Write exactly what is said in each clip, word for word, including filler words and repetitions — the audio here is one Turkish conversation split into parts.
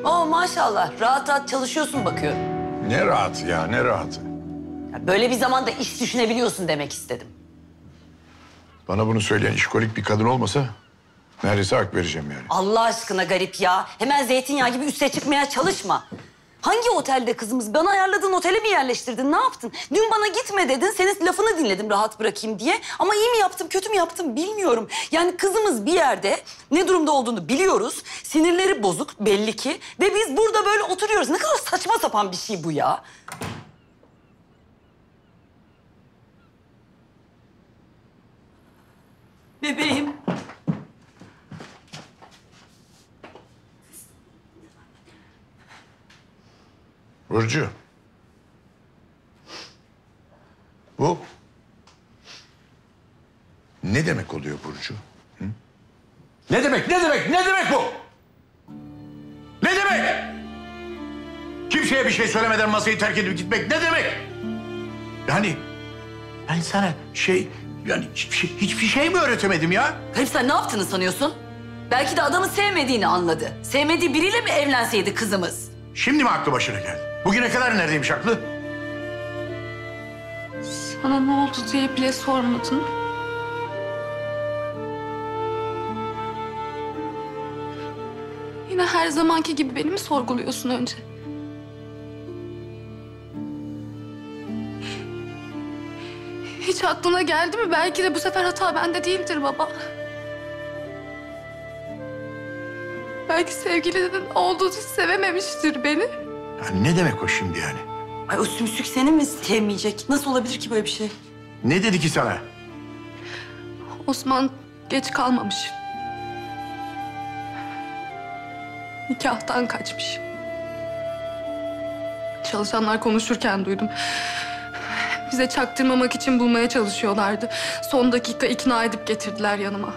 Oo maşallah. Rahat rahat çalışıyorsun bakıyorum. Ne rahat ya, ne rahatı. Ya böyle bir zamanda iş düşünebiliyorsun demek istedim. Bana bunu söyleyen işkolik bir kadın olmasa neredeyse hak vereceğim yani. Allah aşkına garip ya. Hemen zeytinyağı gibi üste çıkmaya çalışma. Hangi otelde kızımız? Bana ayarladığın otele mi yerleştirdin? Ne yaptın? Dün bana gitme dedin. Senin lafını dinledim rahat bırakayım diye. Ama iyi mi yaptım, kötü mü yaptım bilmiyorum. Yani kızımız bir yerde ne durumda olduğunu biliyoruz. Sinirleri bozuk belli ki. Ve biz burada böyle oturuyoruz. Ne kadar saçma sapan bir şey bu ya. Bebeğim. Burcu. Bu ne demek oluyor Burcu? Hı? Ne demek, ne demek, ne demek bu? Ne demek? Kimseye bir şey söylemeden masayı terk edip gitmek ne demek? Yani ben sana şey, yani hiçbir şey, hiçbir şey mi öğretemedim ya? Garip sen ne yaptığını sanıyorsun? Belki de adamı sevmediğini anladı. Sevmediği biriyle mi evlenseydi kızımız? Şimdi mi aklı başına geldi? Bugüne kadar neredeymiş aklı? Sana ne oldu diye bile sormadın. Yine her zamanki gibi beni mi sorguluyorsun önce? Hiç aklına geldi mi? Belki de bu sefer hata bende değildir baba. Belki sevgilinin olduğu için sevememiştir beni. Ya ne demek o şimdi yani? Ay o sümsük seni mi sevmeyecek? Nasıl olabilir ki böyle bir şey? Ne dedi ki sana? Osman geç kalmamış. Nikahtan kaçmış. Çalışanlar konuşurken duydum. Bize çaktırmamak için bulmaya çalışıyorlardı. Son dakika ikna edip getirdiler yanıma.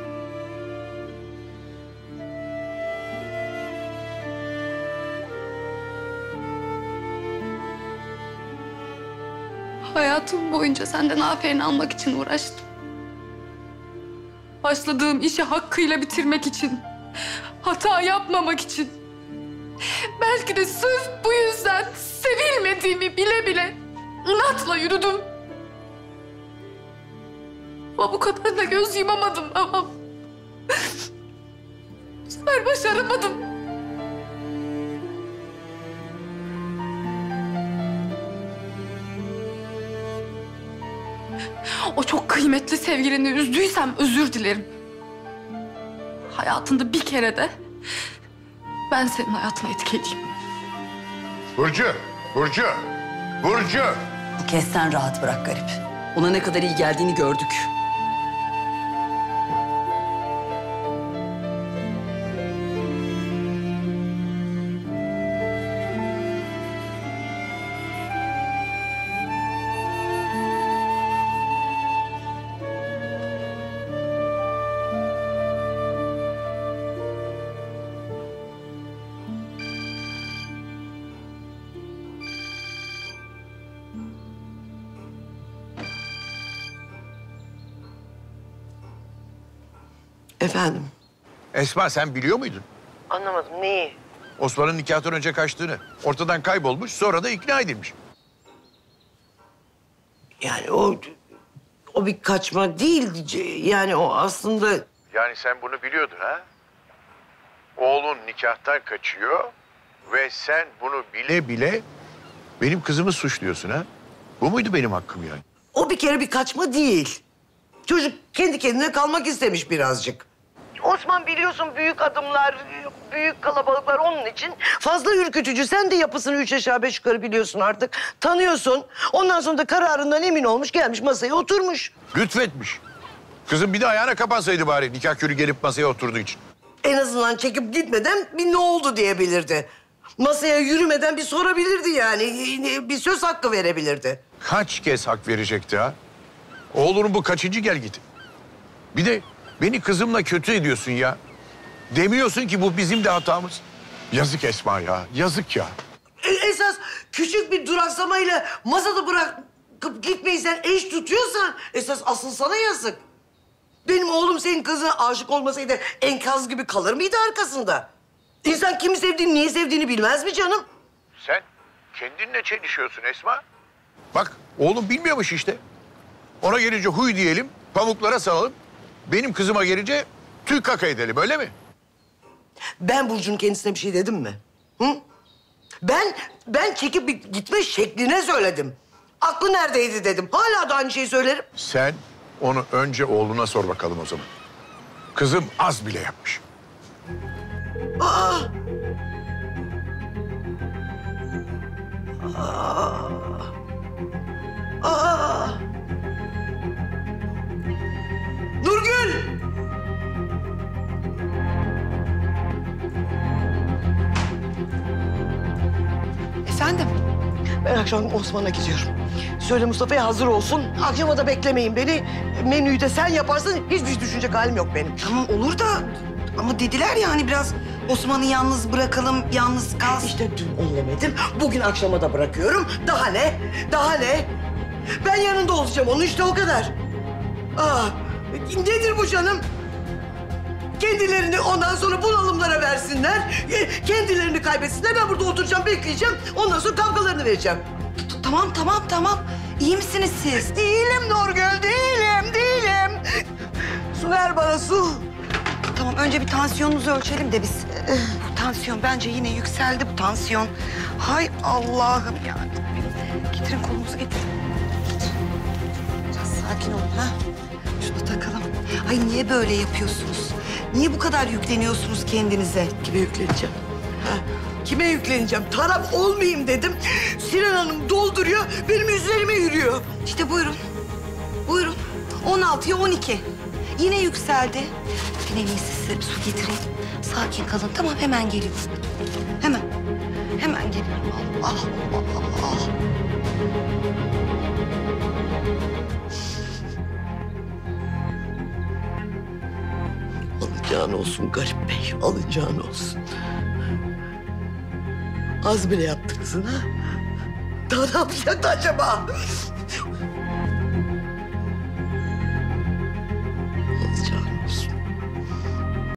Hayatım boyunca senden aferin almak için uğraştım. Başladığım işi hakkıyla bitirmek için. Hata yapmamak için. Belki de sırf bu yüzden sevilmediğimi bile bile inatla yürüdüm. Ama bu kadar da göz yumamadım ama bu sefer başaramadım. O çok kıymetli sevgilini üzdüysem özür dilerim. Hayatında bir kere de ben senin hayatına etki edeyim. Burcu, Burcu, Burcu. Bu kez sen rahat bırak garip. Ona ne kadar iyi geldiğini gördük. Efendim? Esma sen biliyor muydun? Anlamadım. Neyi? Osman'ın nikahtan önce kaçtığını. Ortadan kaybolmuş, sonra da ikna edilmiş. Yani o... O bir kaçma değil. Yani o aslında... Yani sen bunu biliyordun ha? Oğlun nikahtan kaçıyor ve sen bunu bile bile benim kızımı suçluyorsun ha? Bu muydu benim hakkım yani? O bir kere bir kaçma değil. Çocuk kendi kendine kalmak istemiş birazcık. Osman biliyorsun büyük adımlar, büyük kalabalıklar onun için fazla ürkütücü. Sen de yapısını üç aşağı beş yukarı biliyorsun artık. Tanıyorsun. Ondan sonra da kararından emin olmuş, gelmiş masaya oturmuş. Lütfetmiş. Kızım bir de ayağına kapansaydı bari nikah körü gelip masaya oturduğu için. En azından çekip gitmeden bir ne oldu diyebilirdi. Masaya yürümeden bir sorabilirdi yani. Bir söz hakkı verebilirdi. Kaç kez hak verecekti ha? Oğlunun bu kaçıncı gel git. Bir de beni kızımla kötü ediyorsun ya. Demiyorsun ki bu bizim de hatamız. Yazık Esma ya, yazık ya. E, esas küçük bir duraksamayla masada bırakıp gitmeyi sen eş tutuyorsan... esas asıl sana yazık. Benim oğlum senin kızına aşık olmasaydı enkaz gibi kalır mıydı arkasında? İnsan kimi sevdiğini, niye sevdiğini bilmez mi canım? Sen kendinle çelişiyorsun Esma. Bak oğlum bilmiyormuş işte. Ona gelince huy diyelim, pamuklara salalım. Benim kızıma gelince tüy kaka edelim, öyle mi? Ben Burcu'nun kendisine bir şey dedim mi? Hı? Ben, ben çekip bir gitme şekline söyledim. Aklı neredeydi dedim. Hala da aynı şeyi söylerim. Sen onu önce oğluna sor bakalım o zaman. Kızım az bile yapmış. Aa! Aa! Aa! Nurgül! Efendim? Ben akşam Osman'a gidiyorum. Söyle Mustafa'ya hazır olsun. Akşama da beklemeyin beni. Menüyü de sen yaparsın. Hiçbir şey düşünecek halim yok benim. Tamam olur da ama dediler ya hani biraz Osman'ı yalnız bırakalım, yalnız kalsın. İşte dün eylemedim. Bugün akşama da bırakıyorum. Daha ne? Daha ne? Ben yanında olacağım. Onun işte o kadar. Aa, nedir bu canım? Kendilerini ondan sonra bunalımlara versinler. e, Kendilerini kaybetsinler. Ben burada oturacağım, bekleyeceğim. Ondan sonra kavgalarını vereceğim. T- Tamam tamam tamam. İyi misiniz siz? Değilim Nurgül, değilim, değilim. Su ver bana, su. Tamam önce bir tansiyonunuzu ölçelim de biz. Bu tansiyon bence yine yükseldi bu tansiyon. Hay Allah'ım ya. Getirin kolunuzu getirin. Getir. Biraz sakin olun ha. Şunu takalım. Ay niye böyle yapıyorsunuz? Niye bu kadar yükleniyorsunuz kendinize? Kime yükleneceğim? Ha? Kime yükleneceğim? Taraf olmayayım dedim. Sinan Hanım dolduruyor, benim üzerime yürüyor. İşte buyurun. Buyurun. on altıya on iki. Yine yükseldi. Ben en iyisi size bir su getireyim. Sakin kalın. Tamam hemen geliyorum. Hemen. Hemen geliyorum. Allah Allah Allah. Alacağın olsun Garip Bey, alacağın olsun. Az bile yaptı kızın ha? Daha ne yapacaktı acaba?